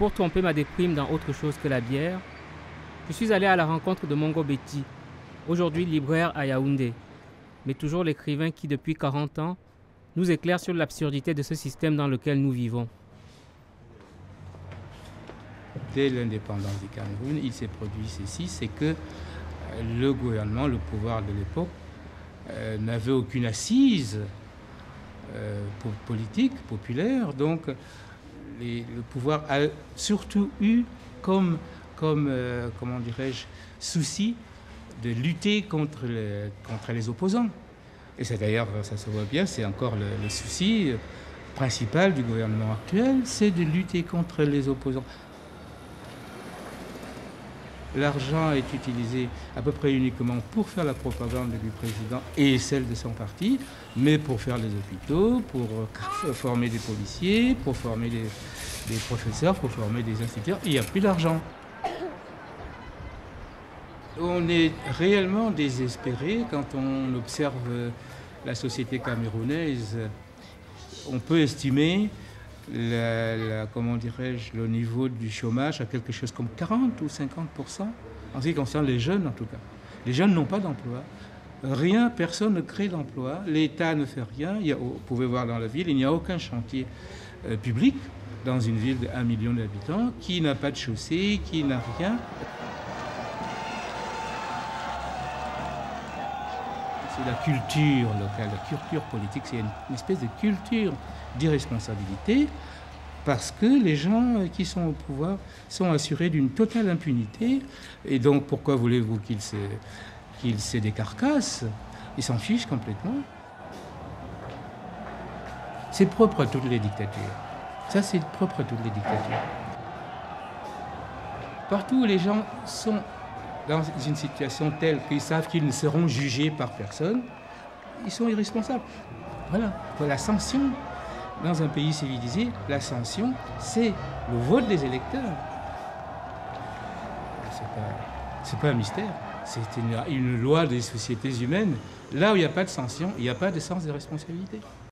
Pour tromper ma déprime dans autre chose que la bière, je suis allé à la rencontre de Mongo Betty, aujourd'hui libraire à Yaoundé, mais toujours l'écrivain qui, depuis 40 ans, nous éclaire sur l'absurdité de ce système dans lequel nous vivons. Dès l'indépendance du Cameroun, il s'est produit ceci, c'est que le gouvernement, le pouvoir de l'époque, n'avait aucune assise politique, populaire. Donc le pouvoir a surtout eu comme comment dirais-je, souci de lutter contre les opposants. Et c'est d'ailleurs, ça se voit bien, c'est encore le souci principal du gouvernement actuel, c'est de lutter contre les opposants. L'argent est utilisé à peu près uniquement pour faire la propagande du président et celle de son parti, mais pour faire les hôpitaux, pour former des policiers, pour former des professeurs, pour former des instituteurs. Il n'y a plus d'argent. On est réellement désespéré quand on observe la société camerounaise. On peut estimer comment dirais-je, le niveau du chômage à quelque chose comme 40 ou 50%, en ce qui concerne les jeunes en tout cas. Les jeunes n'ont pas d'emploi. Rien, personne ne crée d'emploi. L'État ne fait rien. Vous pouvez voir dans la ville, il n'y a aucun chantier public dans une ville de 1 million d'habitants qui n'a pas de chaussée, qui n'a rien. C'est la culture locale, la culture politique, c'est une espèce de culture d'irresponsabilité parce que les gens qui sont au pouvoir sont assurés d'une totale impunité. Et donc pourquoi voulez-vous qu'ils se décarcassent? Ils s'en fichent complètement. C'est propre à toutes les dictatures. Ça, c'est propre à toutes les dictatures. Partout où les gens sont dans une situation telle qu'ils savent qu'ils ne seront jugés par personne, ils sont irresponsables. Voilà. La sanction, dans un pays civilisé, la sanction, c'est le vote des électeurs. C'est pas un mystère. C'est une loi des sociétés humaines. Là où il n'y a pas de sanction, il n'y a pas de sens de responsabilité.